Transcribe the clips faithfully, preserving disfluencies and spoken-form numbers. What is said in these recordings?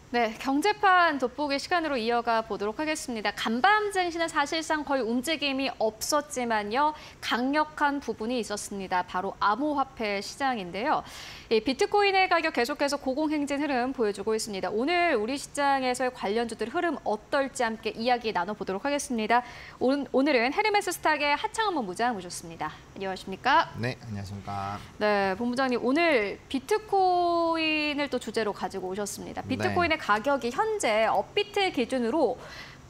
네, 경제판 돋보기 시간으로 이어가 보도록 하겠습니다. 간밤 증시는 사실상 거의 움직임이 없었지만요. 강력한 부분이 있었습니다. 바로 암호화폐 시장인데요. 이 비트코인의 가격 계속해서 고공행진 흐름 보여주고 있습니다. 오늘 우리 시장에서의 관련주들 흐름 어떨지 함께 이야기 나눠보도록 하겠습니다. 오늘은 헤르메스 스탁의 하창원 본부장 모셨습니다. 안녕하십니까? 네, 안녕하십니까? 네, 본부장님 오늘 비트코인을 또 주제로 가지고 오셨습니다. 비트코인의 네. 가격이 현재 업비트 기준으로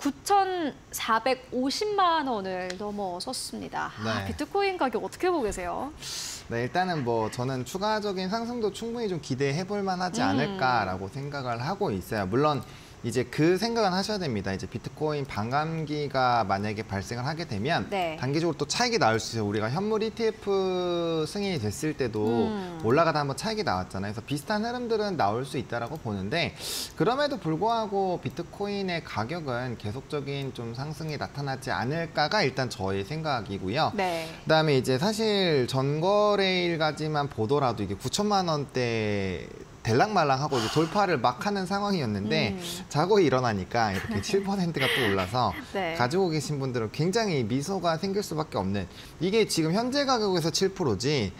구천사백오십만 원을 넘어섰습니다. 네. 아, 비트코인 가격 어떻게 보고 계세요? 네, 일단은 뭐 저는 추가적인 상승도 충분히 좀 기대해 볼 만하지 않을까라고 음. 생각을 하고 있어요. 물론 이제 그 생각은 하셔야 됩니다. 이제 비트코인 반감기가 만약에 발생을 하게 되면 네. 단기적으로 또 차익이 나올 수 있어요. 우리가 현물 이티에프 승인이 됐을 때도 음. 올라가다 한번 차익이 나왔잖아요. 그래서 비슷한 흐름들은 나올 수 있다라고 보는데 그럼에도 불구하고 비트코인의 가격은 계속적인 좀 상승이 나타나지 않을까가 일단 저의 생각이고요. 네. 그다음에 이제 사실 전거래일까지만 보더라도 이게 구천만 원대 될랑말랑하고 이제 돌파를 막 하는 상황이었는데 음. 자고 일어나니까 이렇게 칠 퍼센트가 또 올라서 네. 가지고 계신 분들은 굉장히 미소가 생길 수밖에 없는 이게 지금 현재 가격에서 칠 퍼센트지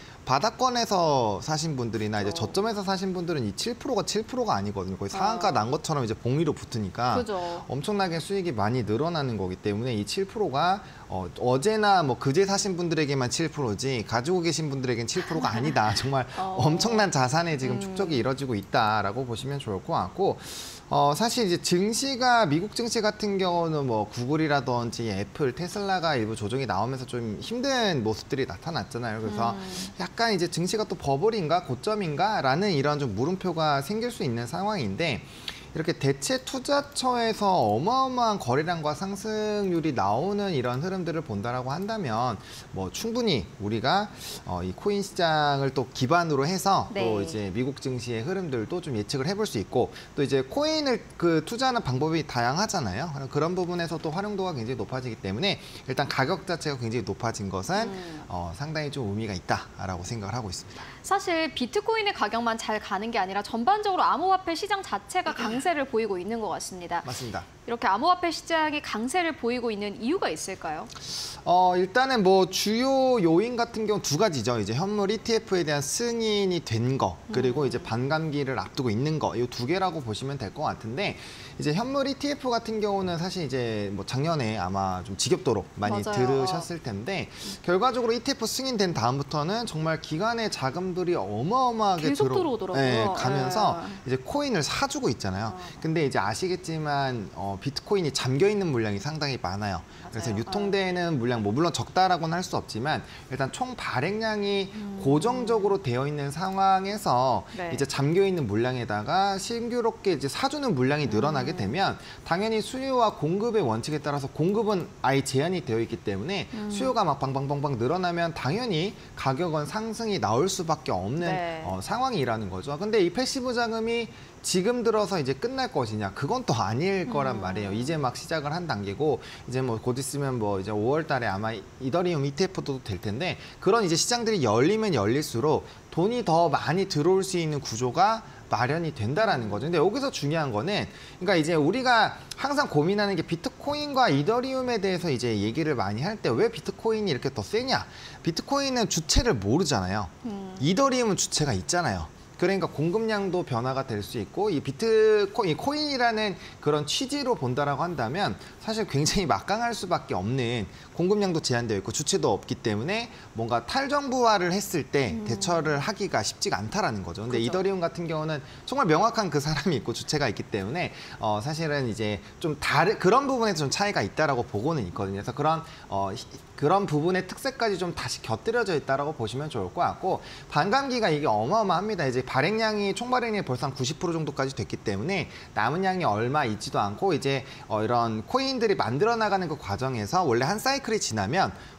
바닥권에서 사신 분들이나 이제 저점에서 사신 분들은 이 칠 퍼센트가 칠 퍼센트가 아니거든요. 거의 상한가 난 것처럼 이제 봉위로 붙으니까 그죠. 엄청나게 수익이 많이 늘어나는 거기 때문에 이 칠 퍼센트가 어, 어제나 뭐 그제 사신 분들에게만 칠 퍼센트지 가지고 계신 분들에겐 칠 퍼센트가 아니다. 정말 어. 엄청난 자산의 지금 축적이 이뤄지고 있다라고 보시면 좋을 것 같고 어, 사실 이제 증시가 미국 증시 같은 경우는 뭐 구글이라든지 애플, 테슬라가 일부 조정이 나오면서 좀 힘든 모습들이 나타났잖아요. 그래서 음. 약간 이제 증시가 또 버블인가 고점인가라는 이런 좀 물음표가 생길 수 있는 상황인데 이렇게 대체 투자처에서 어마어마한 거래량과 상승률이 나오는 이런 흐름들을 본다라고 한다면 뭐 충분히 우리가 어, 이 코인 시장을 또 기반으로 해서 네. 또 이제 미국 증시의 흐름들도 좀 예측을 해볼 수 있고 또 이제 코인을 그 투자하는 방법이 다양하잖아요. 그런 부분에서 또 활용도가 굉장히 높아지기 때문에 일단 가격 자체가 굉장히 높아진 것은 음. 어, 상당히 좀 의미가 있다라고 생각을 하고 있습니다. 사실 비트코인의 가격만 잘 가는 게 아니라 전반적으로 암호화폐 시장 자체가 강세를 보이고 있는 것 같습니다. 맞습니다. 이렇게 암호화폐 시장이 강세를 보이고 있는 이유가 있을까요? 어, 일단은 뭐 주요 요인 같은 경우 두 가지죠. 이제 현물 이티에프에 대한 승인이 된 거, 그리고 음. 이제 반감기를 앞두고 있는 거, 이 두 개라고 보시면 될 것 같은데 이제 현물 이티에프 같은 경우는 사실 이제 뭐 작년에 아마 좀 지겹도록 많이 맞아요. 들으셨을 텐데 결과적으로 이티에프 승인된 다음부터는 정말 기관의 자금들이 어마어마하게 계속 들어, 들어오더라고요. 네, 가면서 네. 이제 코인을 사주고 있잖아요. 어. 근데 이제 아시겠지만 어, 비트코인이 잠겨 있는 물량이 상당히 많아요. 맞아요. 그래서 유통되는 물량 뭐 물론 적다라고는 할 수 없지만 일단 총 발행량이 음. 고정적으로 되어 있는 상황에서 네. 이제 잠겨 있는 물량에다가 신규롭게 이제 사주는 물량이 늘어나게 음. 되면 당연히 수요와 공급의 원칙에 따라서 공급은 아예 제한이 되어 있기 때문에 음. 수요가 막 방방방방 늘어나면 당연히 가격은 상승이 나올 수밖에 없는 네. 어, 상황이라는 거죠. 근데 이 패시브 자금이 지금 들어서 이제 끝날 것이냐 그건 또 아닐 거란 음. 말이에요. 이제 막 시작을 한 단계고 이제 뭐 곧 있으면 뭐 이제 오월 달에 아마 이더리움 이티에프도 될 텐데 그런 이제 시장들이 열리면 열릴수록 돈이 더 많이 들어올 수 있는 구조가 마련이 된다라는 거죠. 근데 여기서 중요한 거는 그러니까 이제 우리가 항상 고민하는 게 비트코인과 이더리움에 대해서 이제 얘기를 많이 할 때 왜 비트코인이 이렇게 더 세냐? 비트코인은 주체를 모르잖아요. 음. 이더리움은 주체가 있잖아요. 그러니까 공급량도 변화가 될 수 있고 이 비트코인, 코인이라는 그런 취지로 본다라고 한다면 사실 굉장히 막강할 수밖에 없는 공급량도 제한되어 있고 주체도 없기 때문에 뭔가 탈정부화를 했을 때 음. 대처를 하기가 쉽지가 않다라는 거죠. 근데 그렇죠. 이더리움 같은 경우는 정말 명확한 그 사람이 있고 주체가 있기 때문에 어, 사실은 이제 좀 다른 그런 부분에서 좀 차이가 있다라고 보고는 있거든요. 그래서 그런 어, 그런 부분의 특색까지 좀 다시 곁들여져 있다라고 보시면 좋을 것 같고 반감기가 이게 어마어마합니다. 이제 발행량이 총 발행량이 벌써 한 구십 퍼센트 정도까지 됐기 때문에 남은 양이 얼마 있지도 않고 이제 어, 이런 코인들이 만들어 나가는 그 과정에서 원래 한 사이클이 지나면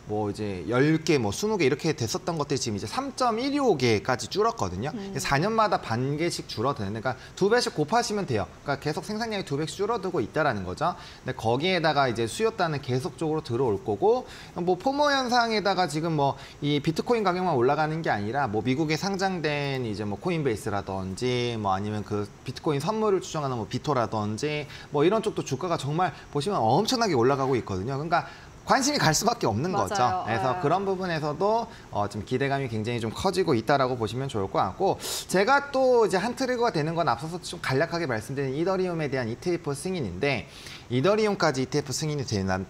뭐 이제 열 개, 뭐 스무 개 이렇게 됐었던 것들이 지금 이제 삼 점 일이오 개까지 줄었거든요. 음. 사 년마다 반 개씩 줄어드는, 그러니까 두 배씩 곱하시면 돼요. 그러니까 계속 생산량이 두 배씩 줄어들고 있다라는 거죠. 근데 거기에다가 이제 수요단은 계속적으로 들어올 거고, 뭐 포모 현상에다가 지금 뭐 이 비트코인 가격만 올라가는 게 아니라 뭐 미국에 상장된 이제 뭐 코인베이스라든지 뭐 아니면 그 비트코인 선물을 추정하는 뭐 비토라든지 뭐 이런 쪽도 주가가 정말 보시면 엄청나게 올라가고 있거든요. 그러니까 관심이 갈 수밖에 없는 맞아요. 거죠. 그래서 네. 그런 부분에서도 어, 좀 기대감이 굉장히 좀 커지고 있다라고 보시면 좋을 것 같고, 제가 또 이제 한 트리거가 되는 건 앞서서 좀 간략하게 말씀드린 이더리움에 대한 이티에프 승인인데, 이더리움까지 이티에프 승인이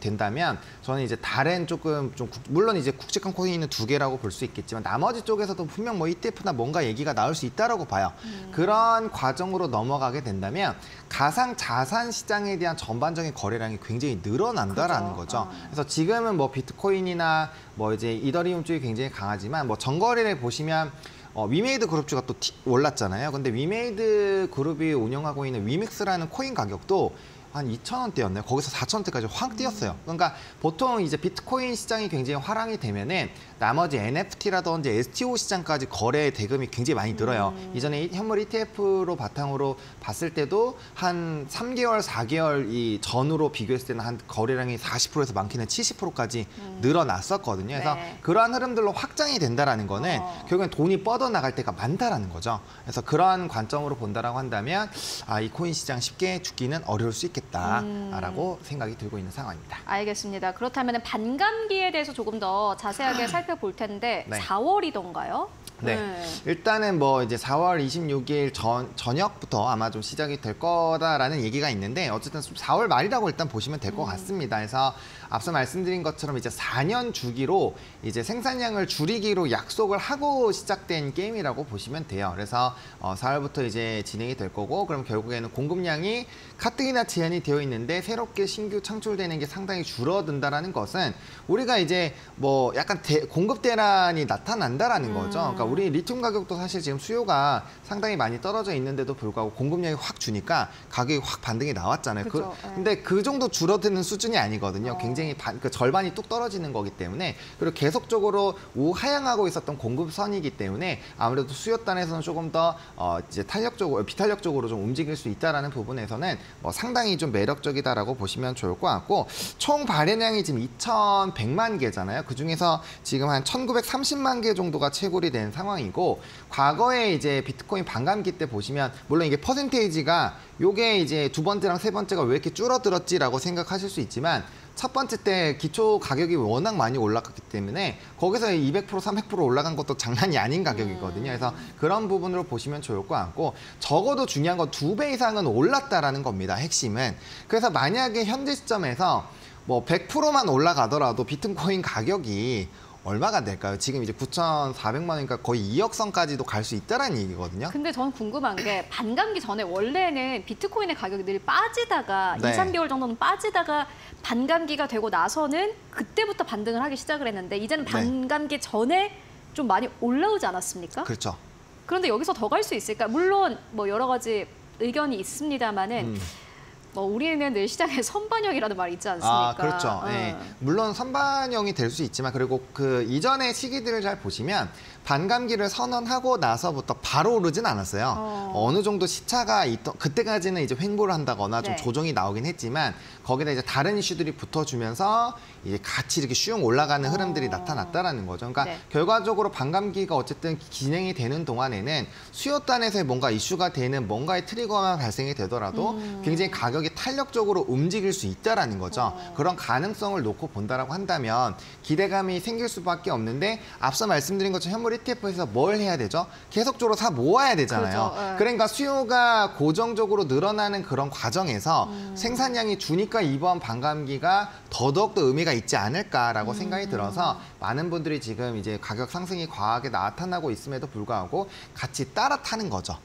된다면 저는 이제 다른 조금 좀 국, 물론 이제 굵직한 코인은 두 개라고 볼 수 있겠지만 나머지 쪽에서도 분명 뭐 이티에프나 뭔가 얘기가 나올 수 있다라고 봐요. 음. 그런 과정으로 넘어가게 된다면 가상 자산 시장에 대한 전반적인 거래량이 굉장히 늘어난다라는 그죠. 거죠. 어. 그래서 지금은 뭐 비트코인이나 뭐 이제 이더리움 쪽이 굉장히 강하지만 뭐 전거래를 보시면 어, 위메이드 그룹주가 또 티, 올랐잖아요. 근데 위메이드 그룹이 운영하고 있는 위믹스라는 코인 가격도 한 이천 원대였나요? 거기서 사천 원대까지 확 뛰었어요. 그러니까 보통 이제 비트코인 시장이 굉장히 화랑이 되면은 나머지 엔에프티라든지 에스티오 시장까지 거래 대금이 굉장히 많이 늘어요. 음. 이전에 현물 이티에프로 바탕으로 봤을 때도 한 삼 개월, 사 개월 이 전으로 비교했을 때는 한 거래량이 사십 퍼센트에서 많게는 칠십 퍼센트까지 음. 늘어났었거든요. 그래서 네. 그러한 흐름들로 확장이 된다라는 거는 어. 결국엔 돈이 뻗어나갈 때가 많다라는 거죠. 그래서 그러한 관점으로 본다라고 한다면 아, 이 코인 시장 쉽게 죽기는 어려울 수 있겠다. 라고 음. 생각이 들고 있는 상황입니다. 알겠습니다. 그렇다면 반감기에 대해서 조금 더 자세하게 살펴볼 텐데 네. 사월이던가요? 네. 네. 일단은 뭐 이제 사월 이십육일 전, 저녁부터 아마 좀 시작이 될 거다라는 얘기가 있는데 어쨌든 사월 말이라고 일단 보시면 될 것 음. 같습니다. 그래서 앞서 말씀드린 것처럼 이제 사 년 주기로 이제 생산량을 줄이기로 약속을 하고 시작된 게임이라고 보시면 돼요. 그래서 어, 사월부터 이제 진행이 될 거고, 그럼 결국에는 공급량이 가뜩이나 제한이 되어 있는데 새롭게 신규 창출되는 게 상당히 줄어든다라는 것은 우리가 이제 뭐 약간 대, 공급 대란이 나타난다라는 음. 거죠. 그러니까 우리 리튬 가격도 사실 지금 수요가 상당히 많이 떨어져 있는데도 불구하고 공급량이 확 주니까 가격이 확 반등이 나왔잖아요. 그쵸, 그, 네. 근데 그 정도 줄어드는 수준이 아니거든요. 어. 굉장히 반, 그 절반이 뚝 떨어지는 거기 때문에, 그리고 계속적으로 우하향하고 있었던 공급선이기 때문에 아무래도 수요단에서는 조금 더 어, 이제 탄력적으로, 비탄력적으로 좀 움직일 수 있다라는 부분에서는 뭐 상당히 좀 매력적이다라고 보시면 좋을 것 같고, 총 발행량이 지금 이천백만 개잖아요. 그 중에서 지금 한 천구백삼십만 개 정도가 채굴이 된 상황이고, 과거에 이제 비트코인 반감기 때 보시면 물론 이게 퍼센테이지가 요게 이제 두 번째랑 세 번째가 왜 이렇게 줄어들었지라고 생각하실 수 있지만, 첫 번째 때 기초 가격이 워낙 많이 올라갔기 때문에 거기서 이백 퍼센트, 삼백 퍼센트 올라간 것도 장난이 아닌 가격이거든요. 그래서 그런 부분으로 보시면 좋을 것 같고, 적어도 중요한 건 두 배 이상은 올랐다라는 겁니다. 핵심은. 그래서 만약에 현재 시점에서 뭐 백 퍼센트만 올라가더라도 비트코인 가격이 얼마가 될까요? 지금 이제 구천사백만 원이니까 거의 이억 선까지도 갈 수 있다는 얘기거든요. 근데 저는 궁금한 게 반감기 전에 원래는 비트코인의 가격이 늘 빠지다가 네. 이, 삼 개월 정도는 빠지다가 반감기가 되고 나서는 그때부터 반등을 하기 시작을 했는데 이제는 네. 반감기 전에 좀 많이 올라오지 않았습니까? 그렇죠. 그런데 여기서 더 갈 수 있을까? 물론 뭐 여러 가지 의견이 있습니다만은 음. 뭐 우리는 늘 시장에 선반영이라는 말이 있지 않습니까? 아, 그렇죠. 어. 네. 물론 선반영이 될 수 있지만, 그리고 그 이전의 시기들을 잘 보시면 반감기를 선언하고 나서부터 바로 오르진 않았어요. 어. 어느 정도 시차가 있던, 그때까지는 이제 횡보를 한다거나 좀 네. 조정이 나오긴 했지만, 거기다 이제 다른 이슈들이 붙어주면서 이제 같이 이렇게 슝 올라가는 흐름들이 어. 나타났다라는 거죠. 그러니까 네. 결과적으로 반감기가 어쨌든 진행이 되는 동안에는 수요단에서 뭔가 이슈가 되는 뭔가의 트리거만 발생이 되더라도 음. 굉장히 가격이 탄력적으로 움직일 수 있다라는 거죠. 어. 그런 가능성을 놓고 본다라고 한다면 기대감이 생길 수밖에 없는데, 앞서 말씀드린 것처럼 현물 이티에프에서 뭘 해야 되죠? 계속적으로 사 모아야 되잖아요. 그렇죠. 네. 그러니까 수요가 고정적으로 늘어나는 그런 과정에서 음. 생산량이 주니까 이번 반감기가 더더욱더 의미가 있지 않을까라고 음. 생각이 들어서 많은 분들이 지금 이제 가격 상승이 과하게 나타나고 있음에도 불구하고 같이 따라 타는 거죠.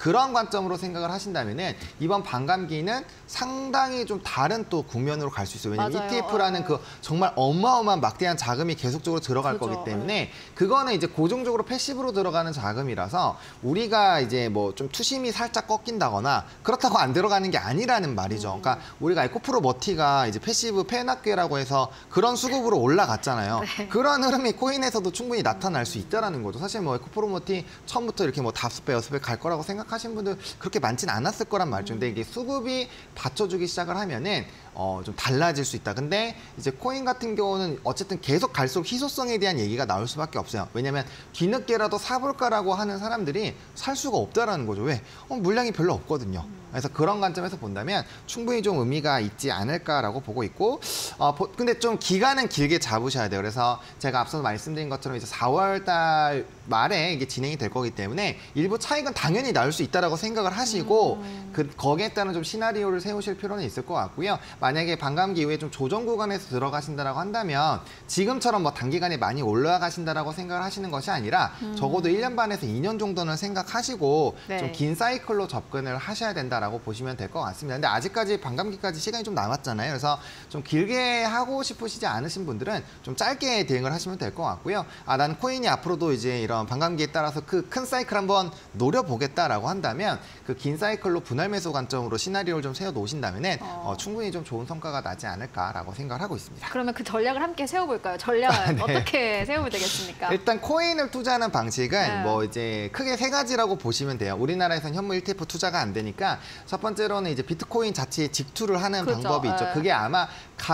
그런 관점으로 생각을 하신다면은 이번 반감기는 상당히 좀 다른 또 국면으로 갈 수 있어요. 왜냐면 맞아요. 이티에프라는 어. 그 정말 어마어마한 막대한 자금이 계속적으로 들어갈 그죠. 거기 때문에 그거는 이제 고정적으로 패시브로 들어가는 자금이라서 우리가 이제 뭐 좀 투심이 살짝 꺾인다거나 그렇다고 안 들어가는 게 아니라는 말이죠. 음. 그러니까 우리가 에코프로 머티가 이제 패시브 페낙괴라고 해서 그런 수급으로 올라갔잖아요. 네. 그런 흐름이 코인에서도 충분히 나타날 수 있다라는 거죠. 사실 뭐 에코프로 머티 처음부터 이렇게 뭐 다섯 배, 여섯 배 갈 거라고 생각하신 분들 그렇게 많진 않았을 거란 말이죠. 근데 이게 수급이 받쳐주기 시작을 하면은 어, 좀 달라질 수 있다. 근데 이제 코인 같은 경우는 어쨌든 계속 갈수록 희소성에 대한 얘기가 나올 수밖에 없어요. 왜냐면 뒤늦게라도 사볼까라고 하는 사람들이 살 수가 없다라는 거죠. 왜? 어, 물량이 별로 없거든요. 그래서 그런 관점에서 본다면 충분히 좀 의미가 있지 않을까라고 보고 있고, 어, 보, 근데 좀 기간은 길게 잡으셔야 돼요. 그래서 제가 앞서 말씀드린 것처럼 이제 사월 달 말에 이게 진행이 될 거기 때문에 일부 차익은 당연히 나올 수 있다라고 생각을 하시고 음. 그 거기에 따른 좀 시나리오를 세우실 필요는 있을 것 같고요. 만약에 반감기 이후에 좀 조정 구간에서 들어가신다라고 한다면 지금처럼 뭐 단기간에 많이 올라가신다라고 생각을 하시는 것이 아니라 음. 적어도 일 년 반에서 이 년 정도는 생각하시고 네. 좀 긴 사이클로 접근을 하셔야 된다라고 보시면 될 것 같습니다. 근데 아직까지 반감기까지 시간이 좀 남았잖아요. 그래서 좀 길게 하고 싶으시지 않으신 분들은 좀 짧게 대응을 하시면 될 것 같고요. 아, 난 코인이 앞으로도 이제 이런 반감기에 따라서 그 큰 사이클 한번 노려보겠다라고 한다면 그 긴 사이클로 분할 매수 관점으로 시나리오를 좀 세워 놓으신다면은 어. 어, 충분히 좀 좋은 성과가 나지 않을까라고 생각을 하고 있습니다. 그러면 그 전략을 함께 세워볼까요? 전략 네. 어떻게 세우면 되겠습니까? 일단 코인을 투자하는 방식은 네. 뭐 이제 크게 세 가지라고 보시면 돼요. 우리나라에서는 현물 이티에프 투자가 안 되니까 첫 번째로는 이제 비트코인 자체에 직투를 하는 그렇죠. 방법이 있죠. 네. 그게 아마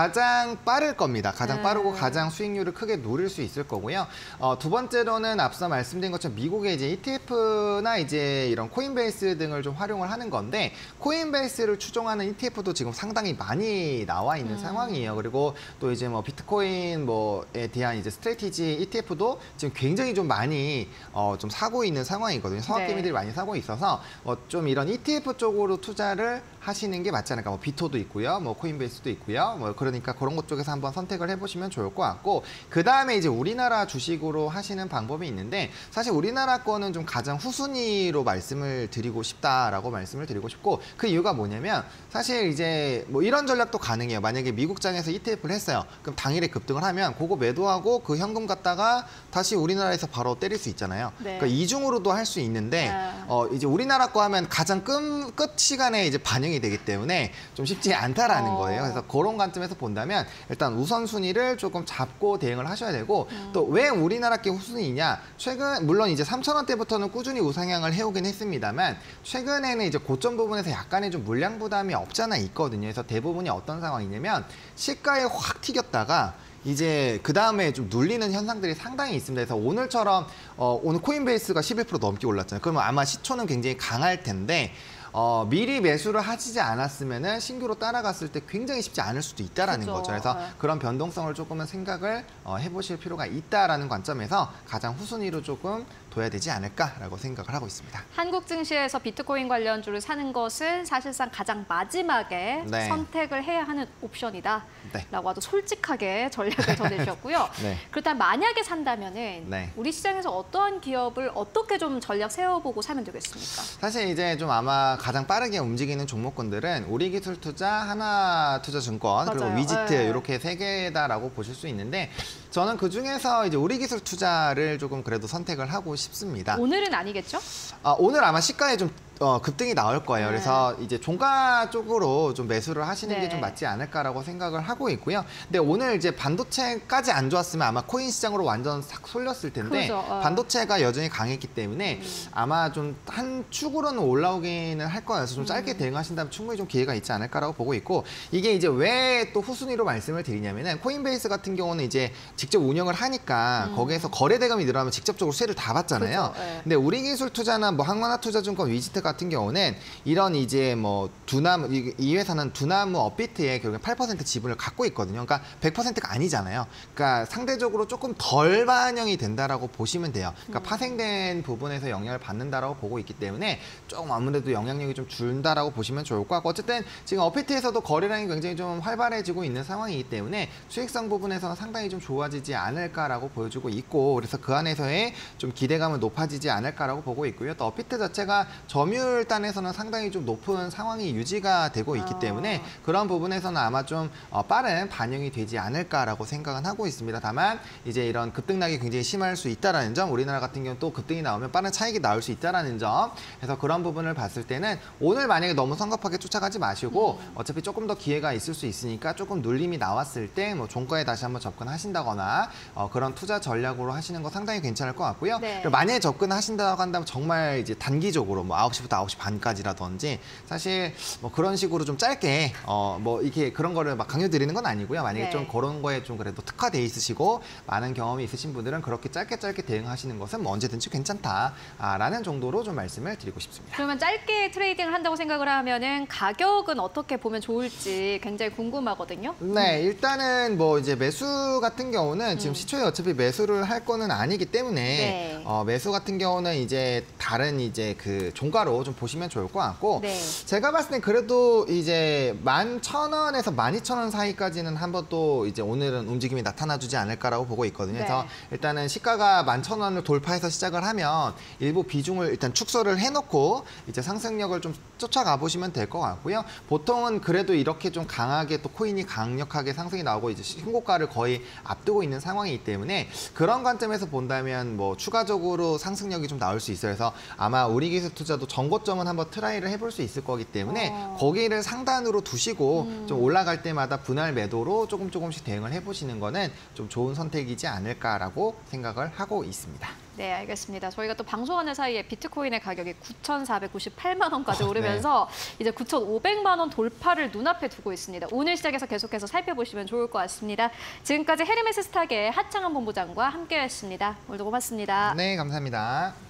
가장 빠를 겁니다. 가장 네. 빠르고 가장 수익률을 크게 노릴 수 있을 거고요. 어, 두 번째로는 앞서 말씀드린 것처럼 미국의 이제 이티에프나 이제 이런 코인베이스 등을 좀 활용을 하는 건데 코인베이스를 추종하는 이티에프도 지금 상당히 많이 나와 있는 음. 상황이에요. 그리고 또 이제 뭐 비트코인 뭐에 대한 이제 스트래티지 이티에프도 지금 굉장히 좀 많이 어, 좀 사고 있는 상황이거든요. 성악개미들이 네. 많이 사고 있어서 어, 좀 이런 이티에프 쪽으로 투자를 하시는 게 맞지 않을까. 뭐 비토도 있고요, 뭐 코인베이스도 있고요. 뭐 그러니까 그런 것 쪽에서 한번 선택을 해보시면 좋을 것 같고 그 다음에 이제 우리나라 주식으로 하시는 방법이 있는데 사실 우리나라 거는 좀 가장 후순위로 말씀을 드리고 싶다라고 말씀을 드리고 싶고 그 이유가 뭐냐면 사실 이제 뭐 이런 전략도 가능해요. 만약에 미국장에서 이티에프를 했어요. 그럼 당일에 급등을 하면 그거 매도하고 그 현금 갖다가 다시 우리나라에서 바로 때릴 수 있잖아요. 네. 그러니까 이중으로도 할 수 있는데 네. 어, 이제 우리나라 거 하면 가장 끝, 끝 시간에 이제 반영이 되기 때문에 좀 쉽지 않다라는 어. 거예요. 그래서 그런 관점에서 본다면 일단 우선순위를 조금 잡고 대응을 하셔야 되고 음. 또 왜 우리나라 게 후순위냐? 최근 물론 이제 삼천 원대부터는 꾸준히 우상향을 해오긴 했습니다만 최근에는 이제 고점 부분에서 약간의 좀 물량 부담이 없잖아 있거든요. 그래서 대부분이 어떤 상황이냐면 시가에 확 튀겼다가 이제 그 다음에 좀 눌리는 현상들이 상당히 있습니다. 그래서 오늘처럼 어, 오늘 코인베이스가 십일 퍼센트 넘게 올랐잖아요. 그러면 아마 시초는 굉장히 강할 텐데 어, 미리 매수를 하시지 않았으면은 신규로 따라갔을 때 굉장히 쉽지 않을 수도 있다라는 그렇죠. 거죠. 그래서 네. 그런 변동성을 조금은 생각을 어, 해보실 필요가 있다라는 관점에서 가장 후순위로 조금 둬야 되지 않을까라고 생각을 하고 있습니다. 한국 증시에서 비트코인 관련주를 사는 것은 사실상 가장 마지막에 네. 선택을 해야 하는 옵션이다. 네. 라고 아주 솔직하게 전략을 전해주셨고요. 네. 그렇다면 만약에 산다면은 네. 우리 시장에서 어떠한 기업을 어떻게 좀 전략 세워보고 사면 되겠습니까? 사실 이제 좀 아마 가장 빠르게 움직이는 종목군들은 우리기술투자, 하나투자증권, 그리고 맞아요. 위지트 네. 이렇게 세 개다라고 보실 수 있는데 저는 그 중에서 이제 우리기술투자를 조금 그래도 선택을 하고 싶습니다. 오늘은 아니겠죠? 아, 오늘 아마 시가에 좀 어, 급등이 나올 거예요. 네. 그래서 이제 종가 쪽으로 좀 매수를 하시는 네. 게 좀 맞지 않을까라고 생각을 하고 있고요. 근데 오늘 이제 반도체까지 안 좋았으면 아마 코인 시장으로 완전 싹 쏠렸을 텐데 그죠. 어. 반도체가 여전히 강했기 때문에 음. 아마 좀 한 축으로는 올라오기는 할 거여서 좀 짧게 음. 대응하신다면 충분히 좀 기회가 있지 않을까라고 보고 있고 이게 이제 왜 또 후순위로 말씀을 드리냐면은 코인베이스 같은 경우는 이제 직접 운영을 하니까 음. 거기에서 거래 대금이 늘어나면 직접적으로 세를 다 받잖아요. 그죠. 네. 근데 우리기술투자나 뭐 한화투자증권, 위지트 같은 경우는 이런 이제 뭐 두나무 이, 이 회사는 두나무 업비트에 결국에 팔 퍼센트 지분을 갖고 있거든요. 그러니까 백 퍼센트가 아니잖아요. 그러니까 상대적으로 조금 덜 반영이 된다라고 보시면 돼요. 그러니까 음. 파생된 부분에서 영향을 받는다라고 보고 있기 때문에 조금 아무래도 영향력이 좀 줄다라고 보시면 좋을 것 같고 어쨌든 지금 업비트에서도 거래량이 굉장히 좀 활발해지고 있는 상황이기 때문에 수익성 부분에서는 상당히 좀 좋아지지 않을까라고 보여주고 있고 그래서 그 안에서의 좀 기대감은 높아지지 않을까라고 보고 있고요. 또 업비트 자체가 점유 점유율단에서는 상당히 좀 높은 상황이 유지가 되고 있기 아. 때문에 그런 부분에서는 아마 좀 어, 빠른 반영이 되지 않을까라고 생각은 하고 있습니다. 다만 이제 이런 급등락이 굉장히 심할 수 있다라는 점, 우리나라 같은 경우는 또 급등이 나오면 빠른 차익이 나올 수 있다라는 점, 그래서 그런 부분을 봤을 때는 오늘 만약에 너무 성급하게 쫓아가지 마시고 음. 어차피 조금 더 기회가 있을 수 있으니까 조금 눌림이 나왔을 때 뭐 종가에 다시 한번 접근하신다거나 어, 그런 투자 전략으로 하시는 거 상당히 괜찮을 것 같고요. 네. 그리고 만약에 접근하신다고 한다면 정말 이제 단기적으로 뭐 아홉 시부터 아홉 시 반까지라든지 사실 뭐 그런 식으로 좀 짧게 어, 뭐 이렇게 그런 거를 막 강요드리는 건 아니고요. 만약에 네. 좀 그런 거에 좀 그래도 특화돼 있으시고 많은 경험이 있으신 분들은 그렇게 짧게 짧게 대응하시는 것은 뭐 언제든지 괜찮다라는 정도로 좀 말씀을 드리고 싶습니다. 그러면 짧게 트레이딩을 한다고 생각을 하면은 가격은 어떻게 보면 좋을지 굉장히 궁금하거든요. 네, 일단은 뭐 이제 매수 같은 경우는 지금 음. 시초에 어차피 매수를 할 거는 아니기 때문에 네. 어, 매수 같은 경우는 이제 다른 이제 그 종가로 좀 보시면 좋을 것 같고 네. 제가 봤을 땐 그래도 이제 만 천 원에서 만 이천 원 사이까지는 한번 또 이제 오늘은 움직임이 나타나주지 않을까라고 보고 있거든요. 네. 그래서 일단은 시가가 만 천 원을 돌파해서 시작을 하면 일부 비중을 일단 축소를 해놓고 이제 상승력을 좀 쫓아가 보시면 될 것 같고요. 보통은 그래도 이렇게 좀 강하게 또 코인이 강력하게 상승이 나오고 이제 신고가를 거의 앞두고 있는 상황이기 때문에 그런 관점에서 본다면 뭐 추가적으로 상승력이 좀 나올 수 있어요. 그래서 아마 우리 기술 투자도 전고점은 한번 트라이를 해볼 수 있을 거기 때문에 어. 거기를 상단으로 두시고 음. 좀 올라갈 때마다 분할 매도로 조금 조금씩 대응을 해보시는 거는 좀 좋은 선택이지 않을까라고 생각을 하고 있습니다. 네, 알겠습니다. 저희가 또 방송하는 사이에 비트코인의 가격이 구천사백구십팔만 원까지 어, 오르면서 이제 구천오백만 원 돌파를 눈앞에 두고 있습니다. 오늘 시작해서 계속해서 살펴보시면 좋을 것 같습니다. 지금까지 헤르메스 스탁의 하창한 본부장과 함께했습니다. 오늘도 고맙습니다. 네, 감사합니다.